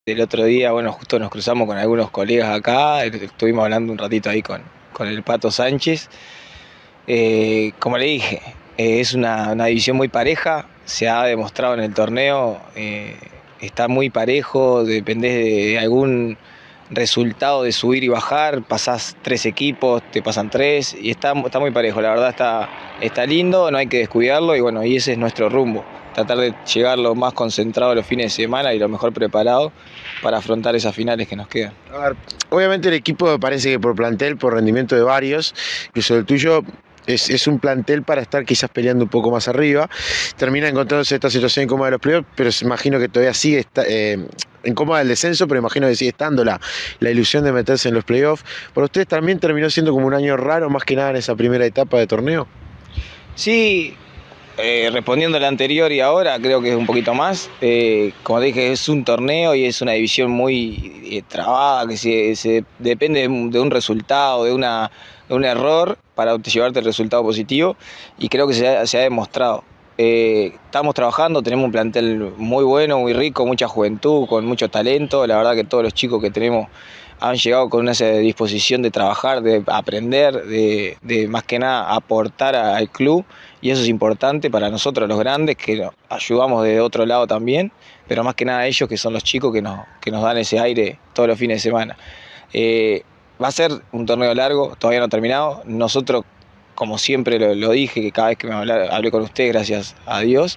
El otro día, bueno, justo nos cruzamos con algunos colegas acá, estuvimos hablando un ratito ahí con el Pato Sánchez. Como le dije, es una división muy pareja, se ha demostrado en el torneo, está muy parejo, dependés de algún resultado de subir y bajar, pasás 3 equipos, te pasan 3 y está muy parejo, la verdad está lindo, no hay que descuidarlo y bueno, y ese es nuestro rumbo, tratar de llegar lo más concentrado los fines de semana y lo mejor preparado para afrontar esas finales que nos quedan. A ver, obviamente el equipo me parece que por plantel, por rendimiento de varios, incluso el tuyo, es un plantel para estar quizás peleando un poco más arriba. Termina encontrándose esta situación incómoda de los playoffs, pero imagino que todavía sigue incómoda el descenso, pero imagino que sigue estando la ilusión de meterse en los playoffs. ¿Para ustedes también terminó siendo como un año raro, más que nada en esa primera etapa de torneo? Sí, respondiendo a la anterior y ahora, creo que es un poquito más. Como te dije, es un torneo y es una división muy trabada, que se depende de un resultado, de un error para llevarte el resultado positivo y creo que se ha demostrado. Estamos trabajando, tenemos un plantel muy bueno, muy rico, mucha juventud, con mucho talento. La verdad que todos los chicos que tenemos han llegado con esa disposición de trabajar, de aprender, de más que nada aportar al club y eso es importante para nosotros los grandes que ayudamos de otro lado también, pero más que nada ellos que son los chicos que nos dan ese aire todos los fines de semana. Va a ser un torneo largo, todavía no ha terminado. Nosotros, como siempre lo dije, que cada vez que hablé con usted, gracias a Dios,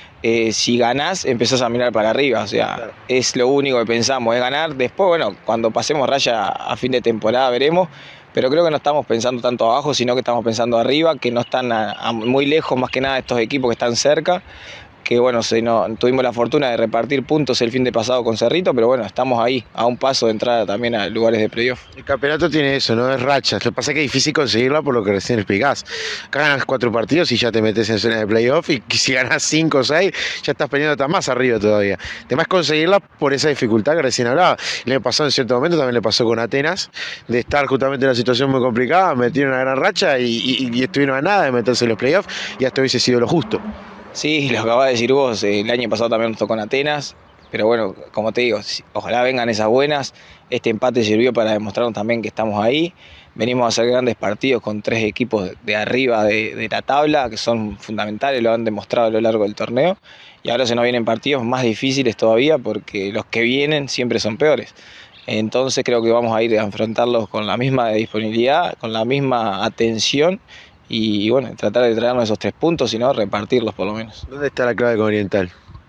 si ganás empezás a mirar para arriba, o sea, claro, es lo único que pensamos, es ganar. Después, bueno, cuando pasemos raya a fin de temporada veremos, pero creo que no estamos pensando tanto abajo, sino que estamos pensando arriba, que no están muy lejos, más que nada estos equipos que están cerca, que bueno, tuvimos la fortuna de repartir puntos el fin de pasado con Cerrito, pero bueno, estamos ahí, a un paso de entrar también a lugares de playoff. El campeonato tiene eso, ¿no? Es rachas. Lo que pasa es que es difícil conseguirla por lo que recién explicás. Acá ganas 4 partidos y ya te metes en zona de playoff y si ganas 5 o 6 ya estás peleando más arriba todavía. Además conseguirla por esa dificultad que recién hablaba. Le pasó en cierto momento, también le pasó con Atenas, de estar justamente en una situación muy complicada, metieron una gran racha y estuvieron a nada de meterse en los playoffs y hasta hubiese sido lo justo. Sí, lo acabas de decir vos, el año pasado también nos tocó en Atenas, pero bueno, como te digo, ojalá vengan esas buenas. Este empate sirvió para demostrarnos también que estamos ahí. Venimos a hacer grandes partidos con 3 equipos de arriba de la tabla, que son fundamentales, lo han demostrado a lo largo del torneo. Y ahora se nos vienen partidos más difíciles todavía porque los que vienen siempre son peores. Entonces creo que vamos a ir a enfrentarlos con la misma disponibilidad, con la misma atención y bueno, tratar de traernos esos 3 puntos, sino repartirlos por lo menos. ¿Dónde está la clave con Oriental?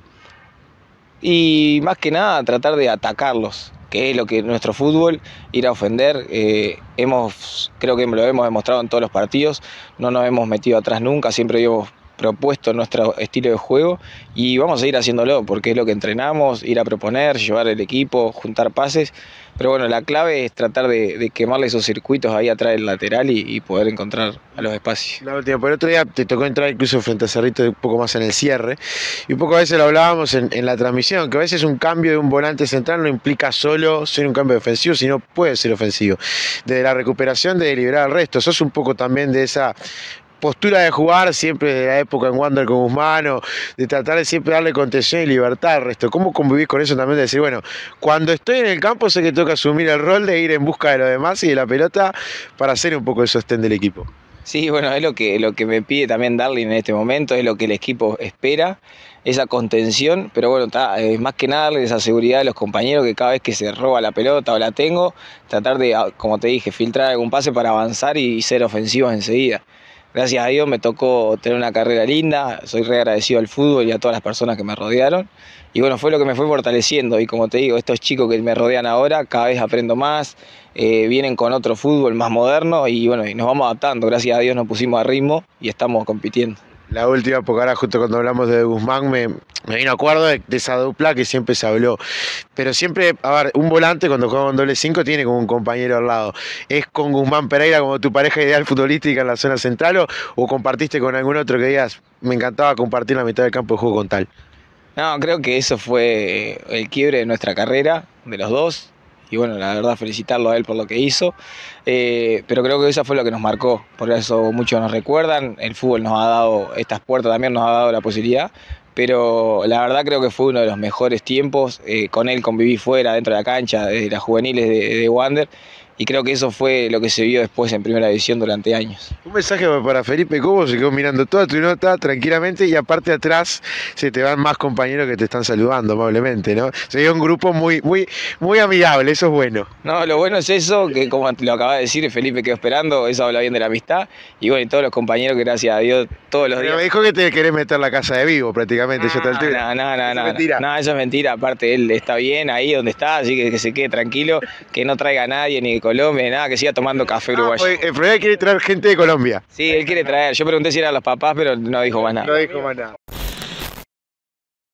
Y más que nada tratar de atacarlos, que es lo que nuestro fútbol, ir a ofender. Creo que lo hemos demostrado en todos los partidos, no nos hemos metido atrás nunca, siempre hemos propuesto nuestro estilo de juego y vamos a seguir haciéndolo porque es lo que entrenamos, ir a proponer, llevar el equipo, juntar pases, pero bueno, la clave es tratar de quemarle esos circuitos ahí atrás del lateral y poder encontrar a los espacios. La última, por el otro día te tocó entrar incluso frente a Cerrito un poco más en el cierre y un poco a veces lo hablábamos en la transmisión, que a veces un cambio de un volante central no implica solo ser un cambio defensivo, sino puede ser ofensivo. Desde la recuperación de liberar al resto, sos un poco también de esa postura de jugar siempre de la época en Wander con Guzmán, o de tratar de siempre darle contención y libertad al resto. ¿Cómo convivís con eso también de decir, bueno, cuando estoy en el campo sé que tengo que asumir el rol de ir en busca de los demás y de la pelota para hacer un poco el sostén del equipo? Sí, bueno, es lo que me pide también Darling en este momento, es lo que el equipo espera, esa contención, pero bueno, más que nada darle esa seguridad a los compañeros que cada vez que se roba la pelota o la tengo, tratar de, como te dije, filtrar algún pase para avanzar y ser ofensivos enseguida. Gracias a Dios me tocó tener una carrera linda, soy re agradecido al fútbol y a todas las personas que me rodearon. Y bueno, fue lo que me fue fortaleciendo y como te digo, estos chicos que me rodean ahora, cada vez aprendo más, vienen con otro fútbol más moderno y bueno, y nos vamos adaptando. Gracias a Dios nos pusimos a ritmo y estamos compitiendo. La última, porque ahora justo cuando hablamos de Guzmán me vino acuerdo de esa dupla que siempre se habló. Pero siempre, a ver, un volante cuando juega con doble 5 tiene como un compañero al lado. ¿Es con Guzmán Pereira como tu pareja ideal futbolística en la zona central o compartiste con algún otro que digas, me encantaba compartir la mitad del campo de juego con tal? No, creo que eso fue el quiebre de nuestra carrera, de los dos. Y bueno, la verdad felicitarlo a él por lo que hizo, pero creo que eso fue lo que nos marcó, por eso muchos nos recuerdan, el fútbol nos ha dado estas puertas, también nos ha dado la posibilidad, pero la verdad creo que fue uno de los mejores tiempos. Con él conviví fuera, dentro de la cancha, de las juveniles de Wander, y creo que eso fue lo que se vio después en Primera División durante años. Un mensaje para Felipe Cobo, se quedó mirando toda tu nota tranquilamente y aparte atrás se te van más compañeros que te están saludando amablemente, ¿no? Se dio un grupo muy amigable, eso es bueno. No, lo bueno es eso, que como lo acaba de decir, Felipe quedó esperando, eso habla bien de la amistad, y bueno, y todos los compañeros que gracias a Dios todos los días... Me dijo que te querés meter la casa de vivo prácticamente, ya está el No, eso es mentira, aparte él está bien ahí donde está, así que se quede tranquilo, que no traiga a nadie ni de Colombia, ni nada, que siga tomando café uruguayo. El problema quiere traer gente de Colombia. Sí, él quiere traer, yo pregunté si eran los papás, pero no dijo más nada. No dijo más nada.